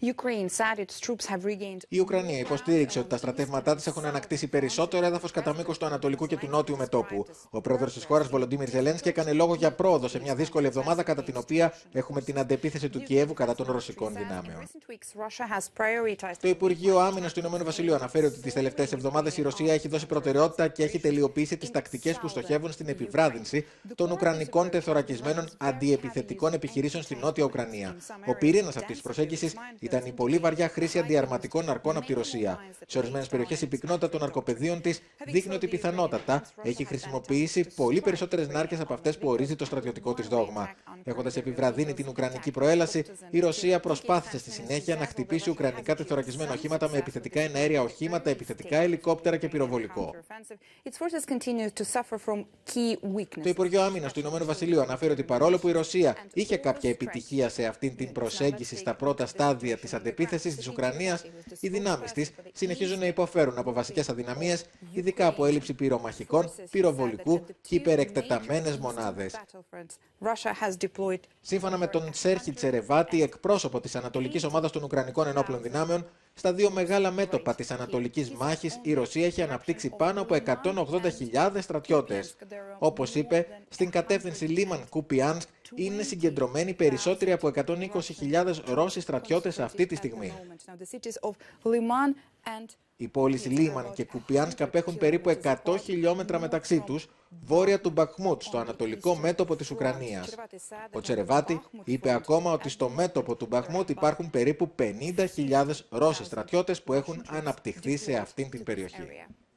Η Ουκρανία υποστήριξε ότι τα στρατεύματά της έχουν ανακτήσει περισσότερο έδαφος κατά μήκος του ανατολικού και του νότιου μετώπου. Ο πρόεδρος της χώρας, Βολοντίμιρ Ζελένσκι, έκανε λόγο για πρόοδο σε μια δύσκολη εβδομάδα κατά την οποία έχουμε την αντεπίθεση του Κιέβου κατά των ρωσικών δυνάμεων. Το Υπουργείο Άμυνας του Ηνωμένου Βασιλείου αναφέρει ότι τις τελευταίες εβδομάδες η Ρωσία έχει δώσει προτεραιότητα και έχει τελειοποιήσει τις τακτικές που στοχεύουν στην επιβράδυνση των ουκρανικών τεθωρακισμένων αντιεπιθετικών επιχειρήσεων στη Νότια Ουκρανία. Ο πυρήνας αυτής της προσέγγισης ήταν η πολύ βαριά χρήση αντιαρματικών ναρκών από τη Ρωσία. Σε ορισμένες περιοχές η πυκνότητα των ναρκοπεδίων της δείχνει ότι πιθανότατα έχει χρησιμοποιήσει πολύ περισσότερες νάρκες από αυτές που ορίζει το στρατιωτικό της δόγμα. Έχοντας επιβραδύνει την ουκρανική προέλαση, η Ρωσία προσπάθησε στη συνέχεια να χτυπήσει ουκρανικά τεθωρακισμένα οχήματα με επιθετικά εναέρια οχήματα, επιθετικά ελικόπτερα και πυροβολικό. Το Υπουργείο Άμυνας του Ηνωμένου Βασιλείου αναφέρει ότι παρόλο που η Ρωσία είχε κάποια επιτυχία σε αυτήν την προσέγγιση στα πρώτα στάδια της αντεπίθεσης της Ουκρανίας, οι δυνάμεις της συνεχίζουν να υποφέρουν από βασικές αδυναμίες, ειδικά από έλλειψη πυρομαχικών, πυροβολικού και υπερεκτεταμένες μονάδες. Σύμφωνα με τον Σέρχι Τσερεβάτη, εκπρόσωπο της Ανατολικής Ομάδας των Ουκρανικών Ενόπλων Δυνάμεων, στα δύο μεγάλα μέτωπα της Ανατολικής Μάχης η Ρωσία έχει αναπτύξει πάνω από 180.000 στρατιώτες. Όπως είπε, στην κατεύθυνση Λίμαν-Κουπιάνσκ είναι συγκεντρωμένοι περισσότεροι από 120.000 Ρώσοι στρατιώτες αυτή τη στιγμή. Οι πόλεις Λίμαν και Κουπιάνσκ απέχουν περίπου 100 χιλιόμετρα μεταξύ τους, βόρεια του Μπαχμούτ, στο ανατολικό μέτωπο της Ουκρανίας. Ο Τσερεβάτη είπε ακόμα ότι στο μέτωπο του Μπαχμούτ υπάρχουν περίπου 50.000 Ρώσοι στρατιώτες που έχουν αναπτυχθεί σε αυτήν την περιοχή.